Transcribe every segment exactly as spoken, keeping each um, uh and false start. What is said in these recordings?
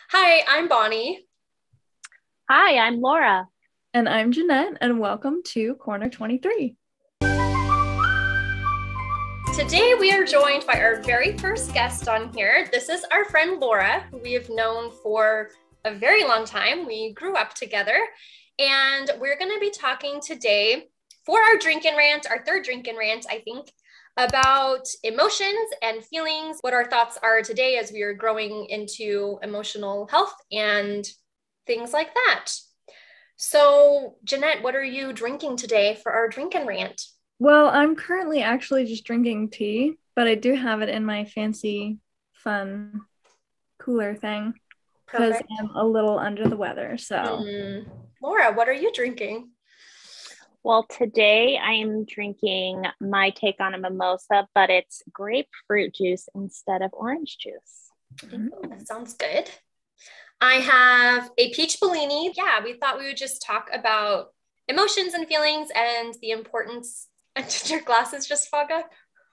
Hi, I'm Bonnie. Hi, I'm Laura. And I'm Jeanette, and welcome to Corner twenty-three. Today we are joined by our very first guest on here. This is our friend Laura, who we have known for a very long time. We grew up together, and we're going to be talking today for our drink and rant, our third drink and rant, I think, about emotions and feelings, what our thoughts are today as we are growing into emotional health and things like that. So, Jeanette, what are you drinking today for our drink and rant? Well, I'm currently actually just drinking tea, but I do have it in my fancy, fun cooler thing because Perfect. I'm a little under the weather. So, Mm. Laura, what are you drinking? Well, today I am drinking my take on a mimosa, but it's grapefruit juice instead of orange juice. Ooh, that sounds good. I have a peach Bellini. Yeah, we thought we would just talk about emotions and feelings and the importance. Did your glasses just fog up?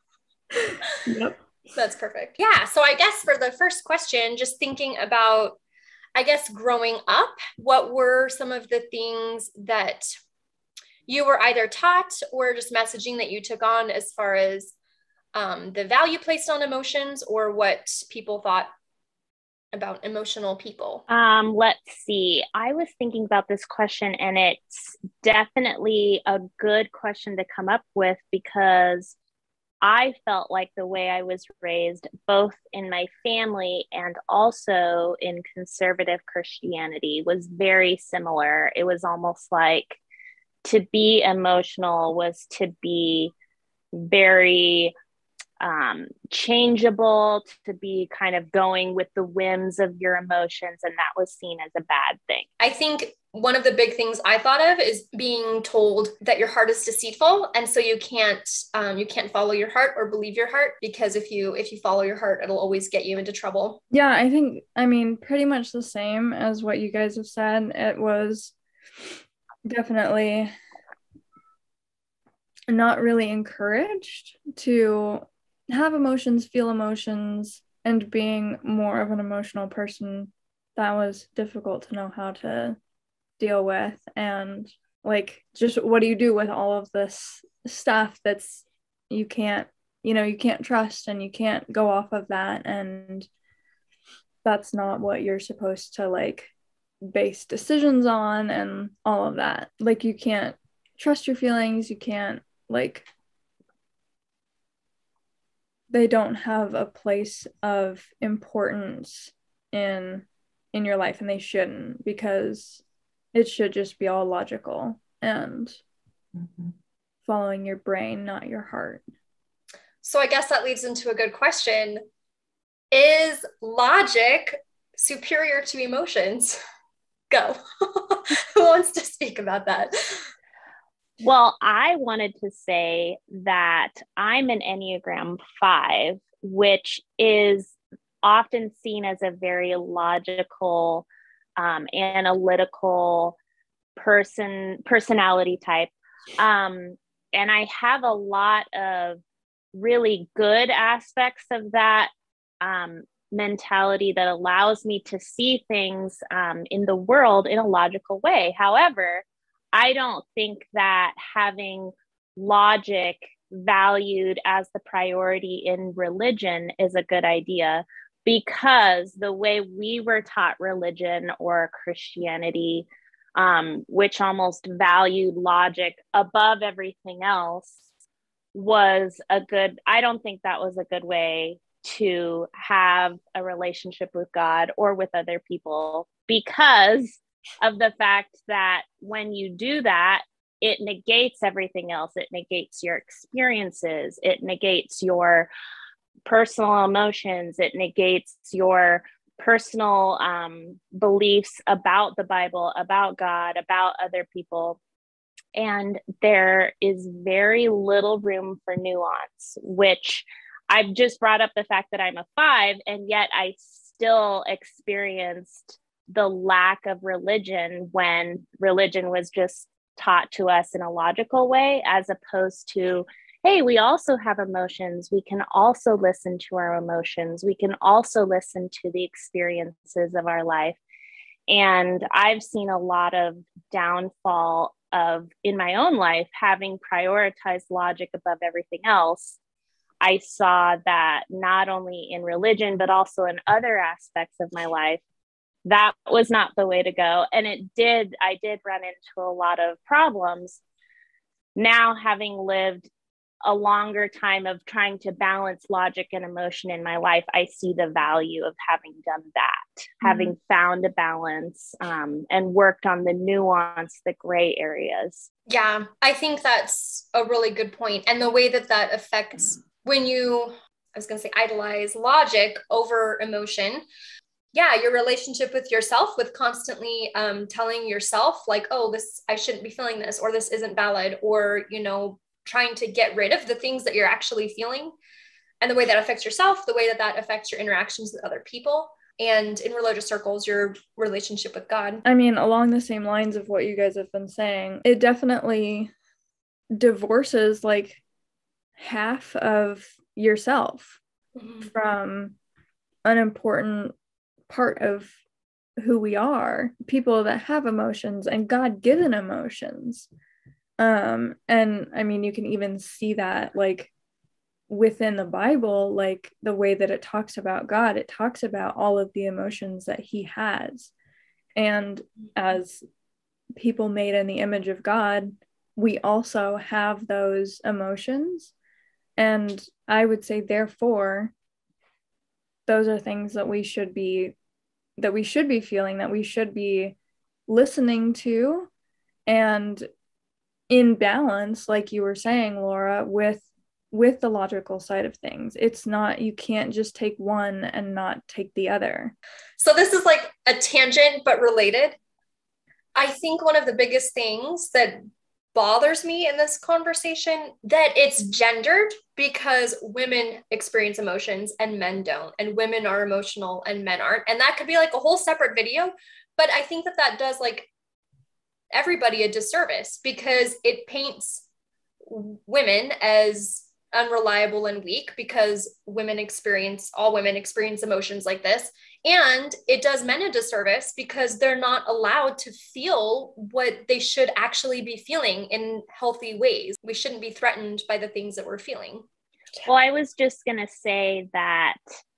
yep. That's perfect. Yeah. So I guess for the first question, just thinking about, I guess, growing up, what were some of the things that you were either taught or just messaging that you took on as far as um, the value placed on emotions or what people thought about emotional people? Um, let's see. I was thinking about this question, and it's definitely a good question to come up with because I felt like the way I was raised, both in my family and also in conservative Christianity, was very similar. It was almost like to be emotional was to be very um, changeable, to be kind of going with the whims of your emotions, and that was seen as a bad thing. I think one of the big things I thought of is being told that your heart is deceitful, and so you can't um, you can't follow your heart or believe your heart, because if you if you follow your heart, it'll always get you into trouble. Yeah, I think, I mean, pretty much the same as what you guys have said. It was definitely not really encouraged to have emotions, feel emotions, and being more of an emotional person, that was difficult to know how to deal with. And like, just what do you do with all of this stuff that's you can't, you know, you can't trust and you can't go off of that. And that's not what you're supposed to like base decisions on and all of that. Like, you can't trust your feelings, you can't like they don't have a place of importance in in your life, and they shouldn't, because it should just be all logical and mm-hmm. following your brain, not your heart. So I guess that leads into a good question. Is logic superior to emotions? Go. Who wants to speak about that? Well, I wanted to say that I'm an Enneagram five, which is often seen as a very logical, um, analytical person, personality type. Um, and I have a lot of really good aspects of that um, mentality that allows me to see things um, in the world in a logical way. However, I don't think that having logic valued as the priority in religion is a good idea, because the way we were taught religion or Christianity, um, which almost valued logic above everything else, was a good, I don't think that was a good way to have a relationship with God or with other people, because of the fact that when you do that, it negates everything else. It negates your experiences. It negates your personal emotions. It negates your personal um, beliefs about the Bible, about God, about other people. And there is very little room for nuance, which I've just brought up the fact that I'm a five, and yet I still experienced the lack of religion when religion was just taught to us in a logical way, as opposed to hey, we also have emotions. We can also listen to our emotions. We can also listen to the experiences of our life. And I've seen a lot of downfall of, in my own life, having prioritized logic above everything else. I saw that not only in religion, but also in other aspects of my life, that was not the way to go. And it did, I did run into a lot of problems. Now, having lived a longer time of trying to balance logic and emotion in my life, I see the value of having done that, mm-hmm. having found a balance um, and worked on the nuance, the gray areas. Yeah, I think that's a really good point. And the way that that affects when you, I was going to say idolize logic over emotion. Yeah, your relationship with yourself, with constantly um, telling yourself like, oh, this, I shouldn't be feeling this, or this isn't valid, or, you know, trying to get rid of the things that you're actually feeling, and the way that affects yourself, the way that that affects your interactions with other people, and in religious circles, your relationship with God. I mean, along the same lines of what you guys have been saying, it definitely divorces like half of yourself mm-hmm. from an important part of who we are, people that have emotions and God-given emotions. Um, and I mean, you can even see that like within the Bible, like the way that it talks about God, it talks about all of the emotions that he has. And as people made in the image of God, we also have those emotions. And I would say, therefore, those are things that we should be, that we should be feeling, that we should be listening to, and in balance, like you were saying, Laura, with with the logical side of things. It's not, you can't just take one and not take the other. So this is like a tangent, but related. I think one of the biggest things that bothers me in this conversation, that it's gendered, because women experience emotions and men don't, and women are emotional and men aren't. And that could be like a whole separate video, but I think that that does like everybody a disservice, because it paints women as unreliable and weak, because women experience, all women experience emotions like this. And it does men a disservice because they're not allowed to feel what they should actually be feeling in healthy ways. We shouldn't be threatened by the things that we're feeling. Well, I was just going to say that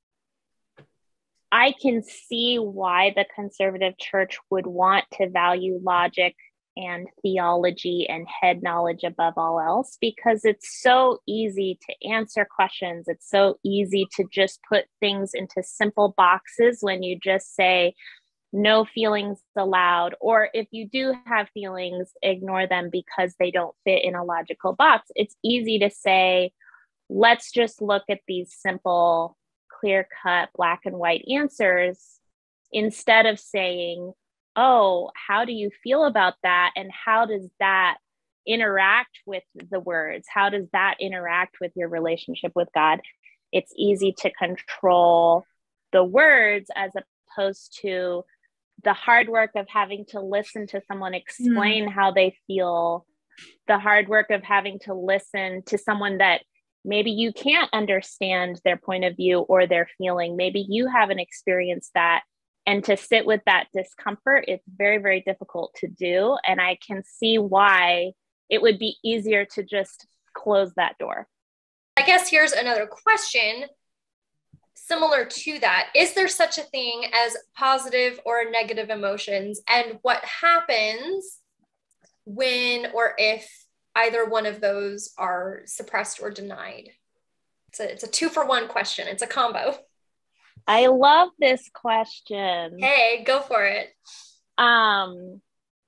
I can see why the conservative church would want to value logic and theology and head knowledge above all else, because it's so easy to answer questions. It's so easy to just put things into simple boxes when you just say, no feelings allowed, or if you do have feelings, ignore them because they don't fit in a logical box. It's easy to say, let's just look at these simple, clear-cut, black and white answers, instead of saying, oh, how do you feel about that? And how does that interact with the words? How does that interact with your relationship with God? It's easy to control the words as opposed to the hard work of having to listen to someone explain mm. how they feel, the hard work of having to listen to someone that maybe you can't understand their point of view or their feeling. Maybe you haven't experienced that. And to sit with that discomfort, it's very, very difficult to do. And I can see why it would be easier to just close that door. I guess here's another question similar to that. Is there such a thing as positive or negative emotions? And what happens when or if either one of those are suppressed or denied? It's a, it's a two for one question. It's a combo. I love this question. Hey, go for it. Um,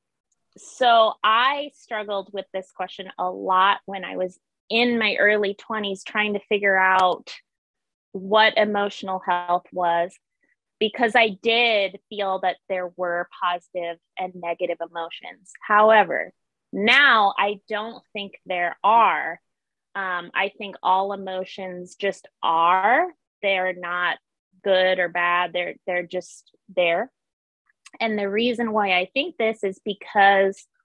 so I struggled with this question a lot when I was in my early twenties, trying to figure out what emotional health was, because I did feel that there were positive and negative emotions. However, now I don't think there are. Um, I think all emotions just are. They're not good or bad. They're they're just there. And the reason why I think this is because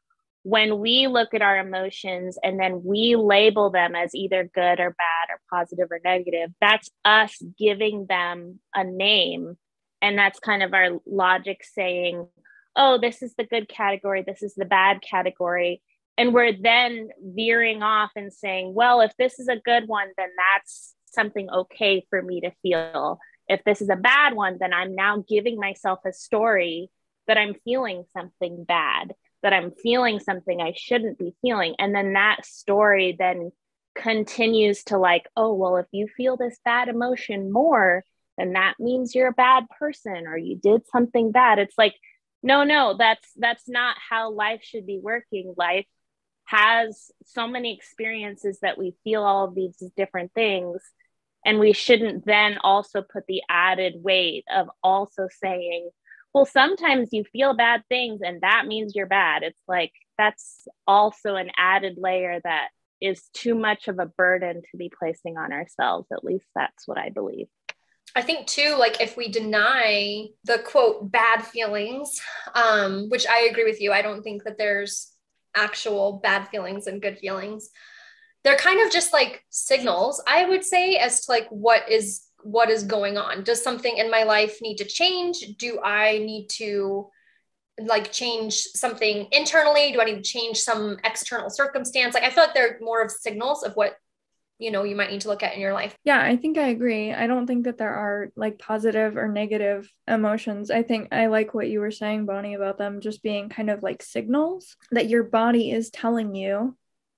when we look at our emotions and then we label them as either good or bad or positive or negative, that's us giving them a name. And that's kind of our logic saying, oh, this is the good category, this is the bad category. And we're then veering off and saying, well, if this is a good one, then that's something okay for me to feel. If this is a bad one, then I'm now giving myself a story that I'm feeling something bad, that I'm feeling something I shouldn't be feeling. And then that story then continues to like, oh, well, if you feel this bad emotion more, then that means you're a bad person or you did something bad. It's like, no, no, that's that's not how life should be working. Life has so many experiences that we feel all of these different things. And we shouldn't then also put the added weight of also saying, well, sometimes you feel bad things and that means you're bad. It's like, that's also an added layer that is too much of a burden to be placing on ourselves. At least that's what I believe. I think too, like if we deny the quote bad feelings, um, which I agree with you, I don't think that there's actual bad feelings and good feelings. They're kind of just like signals, I would say, as to like what is what is going on. Does something in my life need to change? Do I need to like change something internally? Do I need to change some external circumstance? Like I feel like they're more of signals of what, you know, you might need to look at in your life. Yeah, I think I agree. I don't think that there are like positive or negative emotions. I think I like what you were saying, Bonnie, about them just being kind of like signals that your body is telling you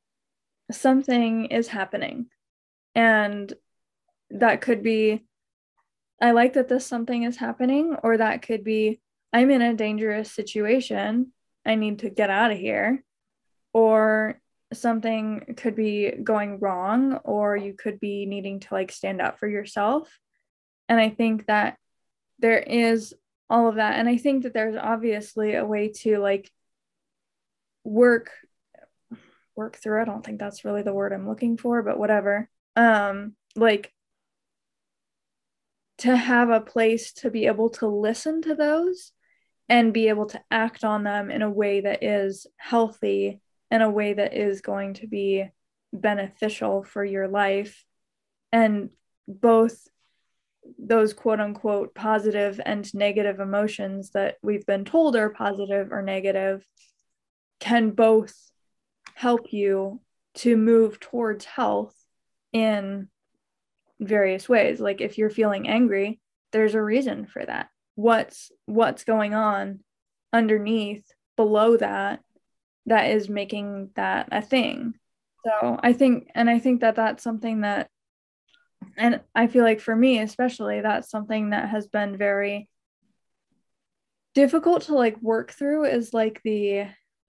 something is happening. And that could be, I like that this something is happening, or that could be, I'm in a dangerous situation, I need to get out of here, or something could be going wrong, or you could be needing to like stand up for yourself. And I think that there is all of that. And I think that there's obviously a way to like work work through. I don't think that's really the word I'm looking for, but whatever. Um, like to have a place to be able to listen to those and be able to act on them in a way that is healthy, in a way that is going to be beneficial for your life. And both those quote unquote positive and negative emotions that we've been told are positive or negative can both help you to move towards health in various ways. Like if you're feeling angry, there's a reason for that. What's what's going on underneath below that that is making that a thing. So I think, and I think that that's something that, and I feel like for me especially, that's something that has been very difficult to like work through, is like the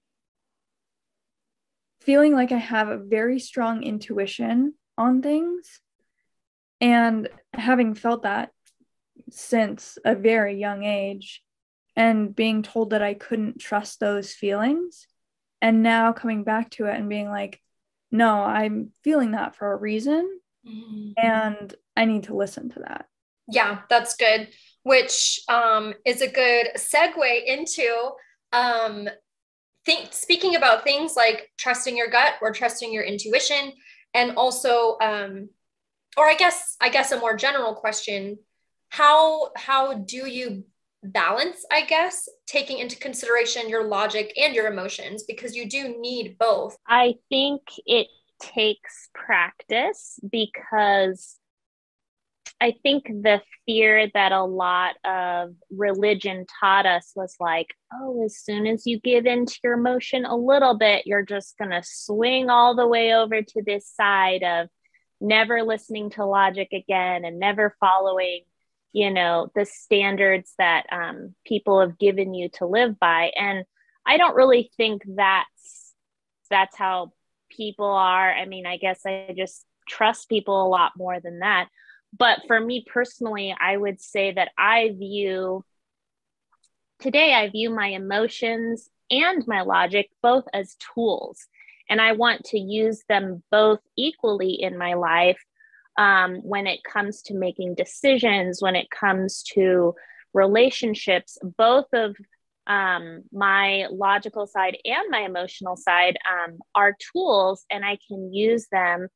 feeling like I have a very strong intuition on things, and having felt that since a very young age and being told that I couldn't trust those feelings, and now coming back to it and being like, no, I'm feeling that for a reason, mm-hmm. and I need to listen to that. Yeah, that's good, which um, is a good segue into um, think, speaking about things like trusting your gut or trusting your intuition. And also, um, or I guess, I guess a more general question, how, how do you balance, I guess, taking into consideration your logic and your emotions, because you do need both? I think it takes practice, because I think the fear that a lot of religion taught us was like, oh, as soon as you give into your emotion a little bit, you're just going to swing all the way over to this side of never listening to logic again and never following, you know, the standards that um, people have given you to live by. And I don't really think that's, that's how people are. I mean, I guess I just trust people a lot more than that. But for me personally, I would say that I view, today I view my emotions and my logic both as tools. And I want to use them both equally in my life um, when it comes to making decisions, when it comes to relationships. Both of um, my logical side and my emotional side um, are tools, and I can use them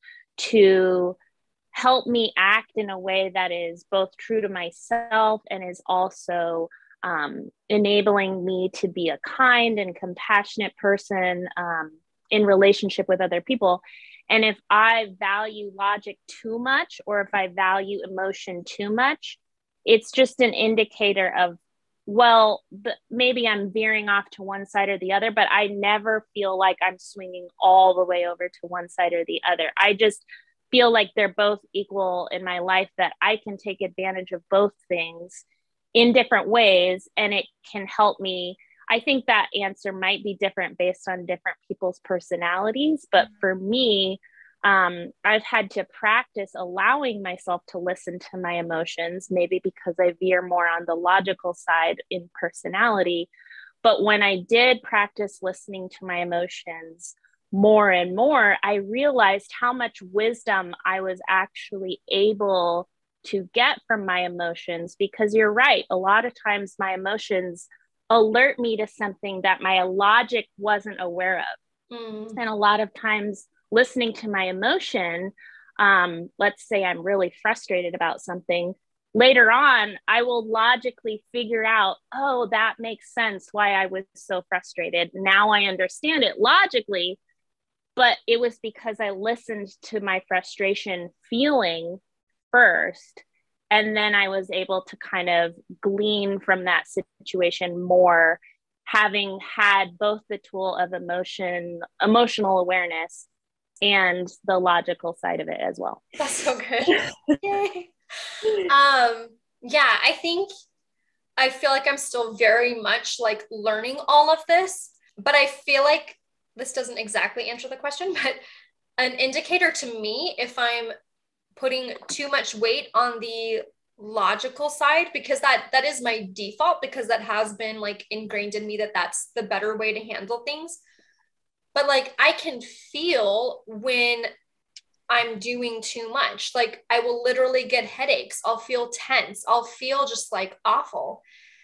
to help me act in a way that is both true to myself and is also um, enabling me to be a kind and compassionate person um, in relationship with other people. And if I value logic too much, or if I value emotion too much, it's just an indicator of, well, the, maybe I'm veering off to one side or the other, but I never feel like I'm swinging all the way over to one side or the other. I just feel like they're both equal in my life, that I can take advantage of both things in different ways, and it can help me. I think that answer might be different based on different people's personalities, but for me, um, I've had to practice allowing myself to listen to my emotions, maybe because I veer more on the logical side in personality. But when I did practice listening to my emotions more and more, I realized how much wisdom I was actually able to get from my emotions. Because you're right, a lot of times my emotions alert me to something that my logic wasn't aware of. Mm. And a lot of times listening to my emotion, um, let's say I'm really frustrated about something, later on, I will logically figure out, oh, that makes sense why I was so frustrated. Now I understand it logically, but it was because I listened to my frustration feeling first. And then I was able to kind of glean from that situation more, having had both the tool of emotion, emotional awareness, and the logical side of it as well. That's so good. Yay. Um, yeah, I think I feel like I'm still very much like learning all of this, but I feel like this doesn't exactly answer the question, but an indicator to me, if I'm putting too much weight on the logical side, because that that is my default, because that has been like ingrained in me that that's the better way to handle things. But like I can feel when I'm doing too much. Like I will literally get headaches. I'll feel tense. I'll feel just like awful.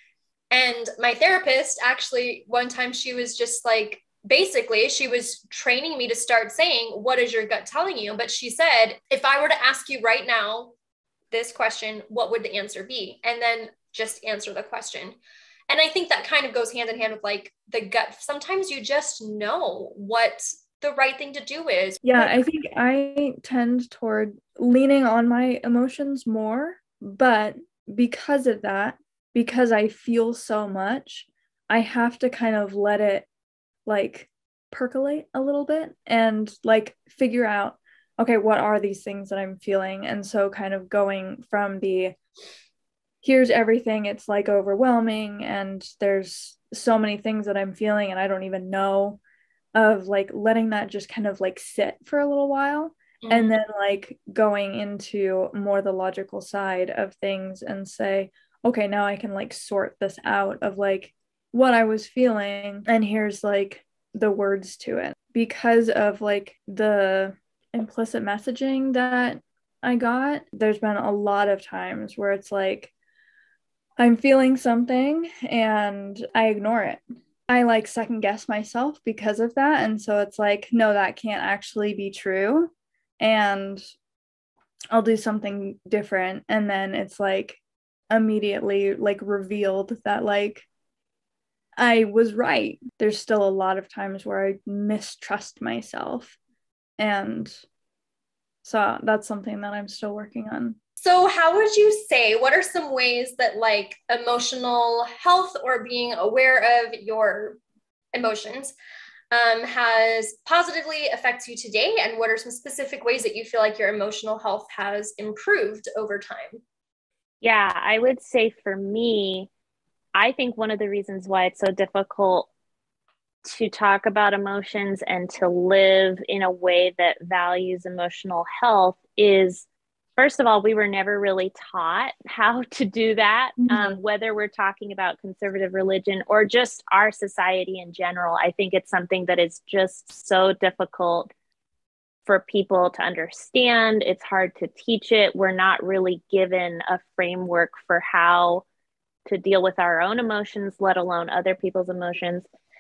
And my therapist actually, one time she was just like, basically, she was training me to start saying, what is your gut telling you? But she said, if I were to ask you right now this question, what would the answer be? And then just answer the question. And I think that kind of goes hand in hand with like the gut. Sometimes you just know what the right thing to do is. Yeah, I think I tend toward leaning on my emotions more, but because of that, because I feel so much, I have to kind of let it like percolate a little bit and like figure out, okay, what are these things that I'm feeling? And so kind of going from the here's everything, it's like overwhelming and there's so many things that I'm feeling and I don't even know, of like letting that just kind of like sit for a little while. Mm-hmm. And then like going into more the logical side of things and say, okay, now I can like sort this out of like what I was feeling, and here's like the words to it. Because of like the implicit messaging that I got, there's been a lot of times where it's like I'm feeling something and I ignore it. I like second guess myself because of that. And so it's like, no, that can't actually be true. And I'll do something different. And then it's like immediately like revealed that like I was right. There's still a lot of times where I mistrust myself. And so that's something that I'm still working on. So how would you say, what are some ways that like emotional health or being aware of your emotions um, has positively affects you today? And what are some specific ways that you feel like your emotional health has improved over time? Yeah, I would say for me, I think one of the reasons why it's so difficult to talk about emotions and to live in a way that values emotional health is, first of all, we were never really taught how to do that, mm-hmm. um, whether we're talking about conservative religion or just our society in general. I think it's something that is just so difficult for people to understand. It's hard to teach it. We're not really given a framework for how to deal with our own emotions, let alone other people's emotions.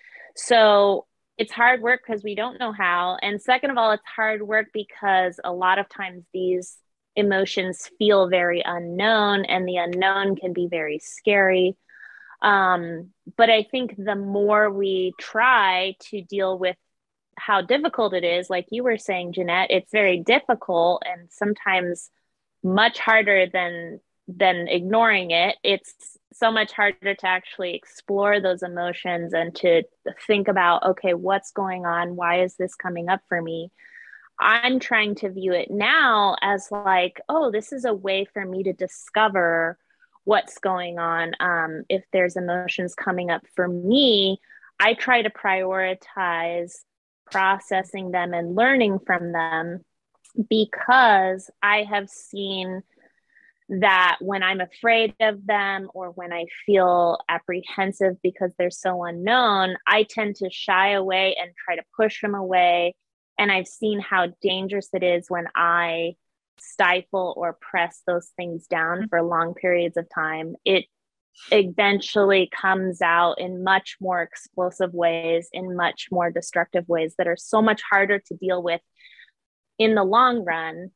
So it's hard work because we don't know how. And second of all, it's hard work because a lot of times these emotions feel very unknown, and the unknown can be very scary. Um, but I think the more we try to deal with how difficult it is, like you were saying, Jeanette, it's very difficult and sometimes much harder than than ignoring it. It's so much harder to actually explore those emotions and to think about, okay, what's going on? Why is this coming up for me? I'm trying to view it now as like, oh, this is a way for me to discover what's going on. Um, if there's emotions coming up for me, I try to prioritize processing them and learning from them, because I have seen that when I'm afraid of them or when I feel apprehensive because they're so unknown, I tend to shy away and try to push them away. And I've seen how dangerous it is when I stifle or press those things down for long periods of time. It eventually comes out in much more explosive ways, in much more destructive ways that are so much harder to deal with in the long run.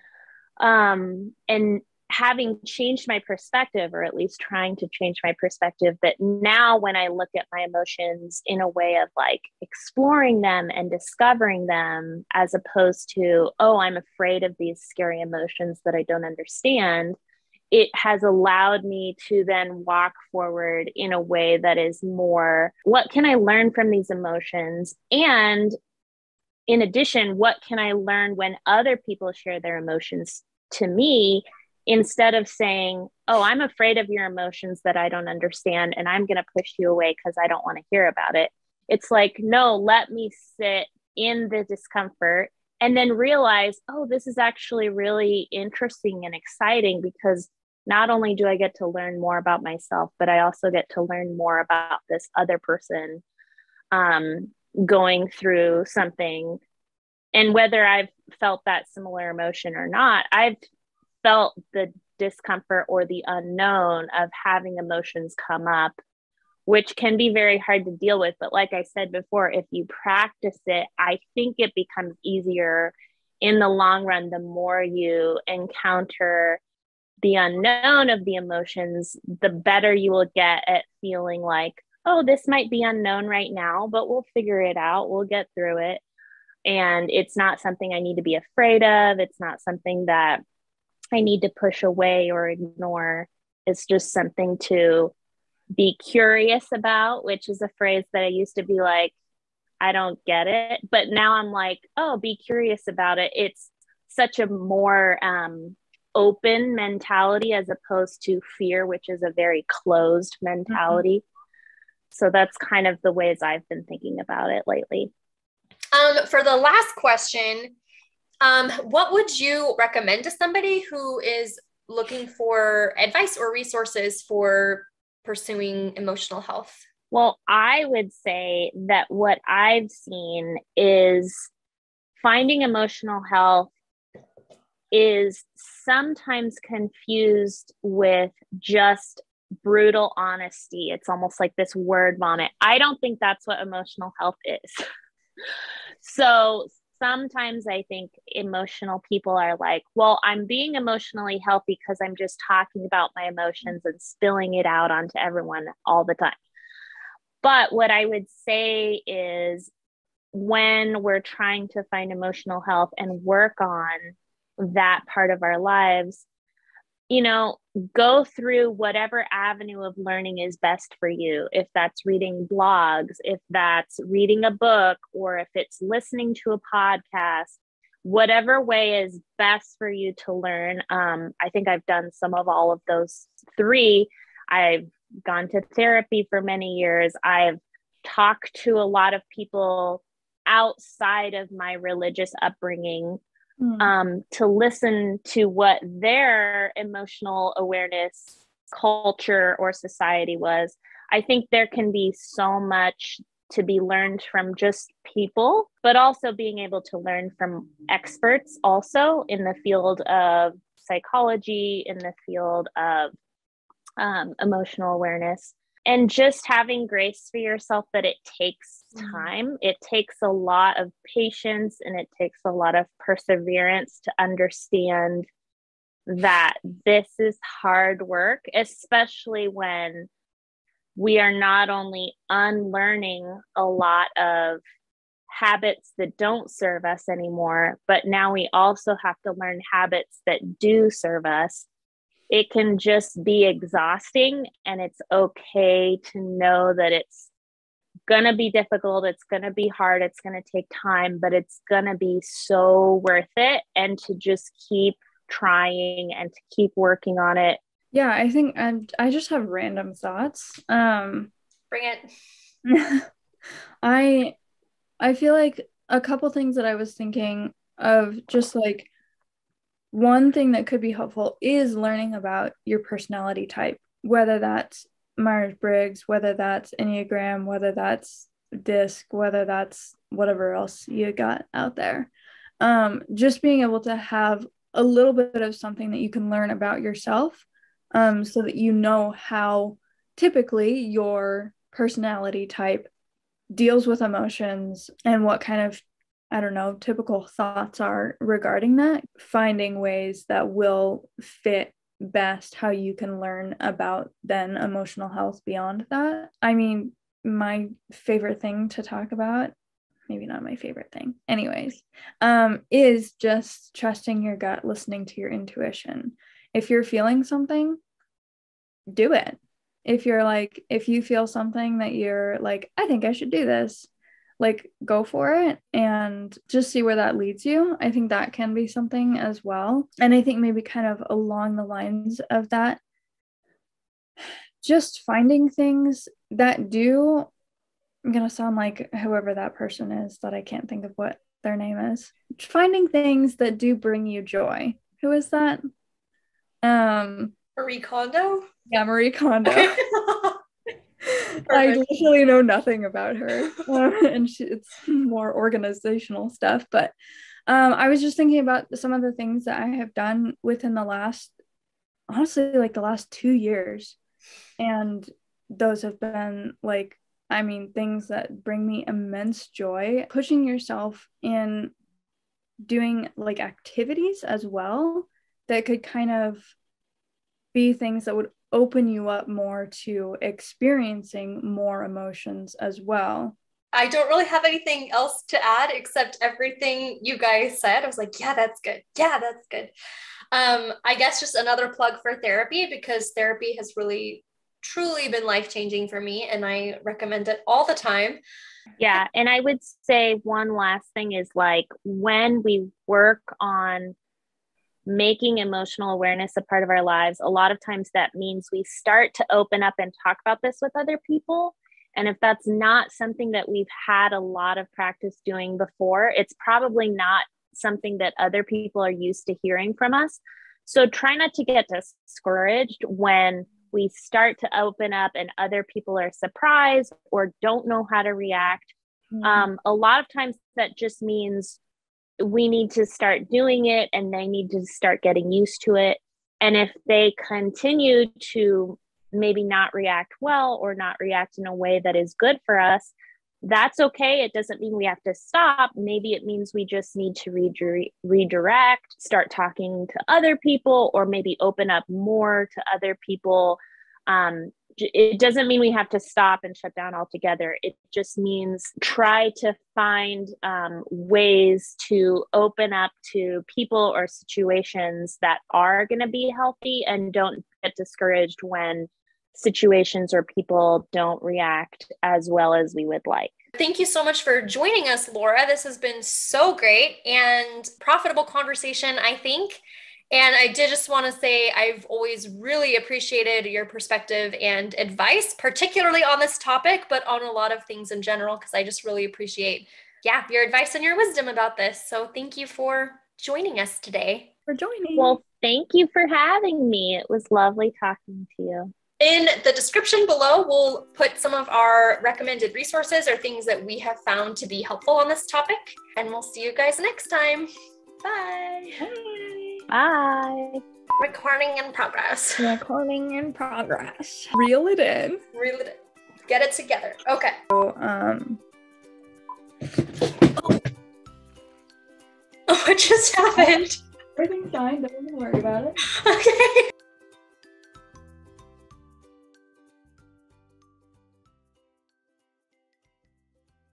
Um, and having changed my perspective, or at least trying to change my perspective, that now when I look at my emotions in a way of like exploring them and discovering them, as opposed to, oh, I'm afraid of these scary emotions that I don't understand, it has allowed me to then walk forward in a way that is more, what can I learn from these emotions? And in addition, what can I learn when other people share their emotions to me, instead of saying, oh, I'm afraid of your emotions that I don't understand, and I'm going to push you away because I don't want to hear about it. It's like, no, let me sit in the discomfort and then realize, oh, this is actually really interesting and exciting, because not only do I get to learn more about myself, but I also get to learn more about this other person um, going through something. And whether I've felt that similar emotion or not, I've felt the discomfort or the unknown of having emotions come up, which can be very hard to deal with. But like I said before, if you practice it, I think it becomes easier in the long run. The more you encounter the unknown of the emotions, the better you will get at feeling like, oh, this might be unknown right now, but we'll figure it out. We'll get through it. And it's not something I need to be afraid of. It's not something that I need to push away or ignore. It's just something to be curious about, which is a phrase that I used to be like, I don't get it. But now I'm like, oh, be curious about it. It's such a more um, open mentality as opposed to fear, which is a very closed mentality. Mm-hmm. So that's kind of the ways I've been thinking about it lately. Um, for the last question, um, what would you recommend to somebody who is looking for advice or resources for pursuing emotional health? Well, I would say that what I've seen is finding emotional health is sometimes confused with just brutal honesty. It's almost like this word vomit. I don't think that's what emotional health is. So sometimes I think emotional people are like, well, I'm being emotionally healthy because I'm just talking about my emotions and spilling it out onto everyone all the time. But what I would say is, when we're trying to find emotional health and work on that part of our lives, you know, go through whatever avenue of learning is best for you. If that's reading blogs, if that's reading a book, or if it's listening to a podcast, whatever way is best for you to learn. Um, I think I've done some of all of those three. I've gone to therapy for many years. I've talked to a lot of people outside of my religious upbringing mm. um, to listen to what their emotional awareness culture or society was. I think there can be so much to be learned from just people, but also being able to learn from experts also in the field of psychology, in the field of um, emotional awareness. And just having grace for yourself that it takes time. Mm. It takes a lot of patience and it takes a lot of perseverance to understand that this is hard work, especially when we are not only unlearning a lot of habits that don't serve us anymore, but now we also have to learn habits that do serve us. It can just be exhausting, and it's okay to know that it's going to be difficult. It's going to be hard. It's going to take time, but it's going to be so worth it. And to just keep trying and to keep working on it. Yeah, I think I'm, I just have random thoughts. Um, Bring it. I I feel like a couple things that I was thinking of, just like one thing that could be helpful is learning about your personality type, whether that's Myers-Briggs, whether that's Enneagram, whether that's DISC, whether that's whatever else you got out there. Um, just being able to have a little bit of something that you can learn about yourself, um, so that you know how typically your personality type deals with emotions and what kind of, I don't know, typical thoughts are regarding that, finding ways that will fit best how you can learn about then emotional health beyond that. I mean, my favorite thing to talk about, maybe not my favorite thing, anyways, um, is just trusting your gut, listening to your intuition. If you're feeling something, do it. If you're like, if you feel something that you're like, I think I should do this, like, go for it and just see where that leads you. I think that can be something as well. And I think maybe kind of along the lines of that, just finding things that do, I'm going to sound like whoever that person is that I can't think of what their name is, finding things that do bring you joy. Who is that? Um, Marie Kondo? Yeah, Marie Kondo. I literally know nothing about her, um, and she, it's more organizational stuff. But um, I was just thinking about some of the things that I have done within the last, honestly, like the last two years. And those have been like, I mean, things that bring me immense joy. Pushing yourself in doing like activities as well that could kind of be things that would open you up more to experiencing more emotions as well. I don't really have anything else to add except everything you guys said. I was like, yeah, that's good. Yeah, that's good. Um, I guess just another plug for therapy, because therapy has really, truly been life-changing for me, and I recommend it all the time. Yeah. And I would say one last thing is, like, when we work on making emotional awareness a part of our lives, a lot of times that means we start to open up and talk about this with other people. And if that's not something that we've had a lot of practice doing before, it's probably not something that other people are used to hearing from us. So try not to get discouraged when we start to open up and other people are surprised or don't know how to react. Mm-hmm. Um, a lot of times that just means we need to start doing it, and they need to start getting used to it. And if they continue to maybe not react well or not react in a way that is good for us, that's okay. It doesn't mean we have to stop. Maybe it means we just need to re- redirect, start talking to other people, or maybe open up more to other people. Um, it doesn't mean we have to stop and shut down altogether. It just means try to find um, ways to open up to people or situations that are going to be healthy, and don't get discouraged when situations or people don't react as well as we would like. Thank you so much for joining us, Laura. This has been so great and profitable conversation, I think. And I did just want to say I've always really appreciated your perspective and advice, particularly on this topic, but on a lot of things in general, because I just really appreciate, yeah, your advice and your wisdom about this. So thank you for joining us today. For joining. Well, thank you for having me. It was lovely talking to you. In the description below, we'll put some of our recommended resources or things that we have found to be helpful on this topic. And we'll see you guys next time. Bye. Bye. Bye. Recording in progress. Recording in progress. Reel it in. Reel it in. Get it together. Okay. So, um. What just happened? Everything's fine. Don't even worry about it. Okay.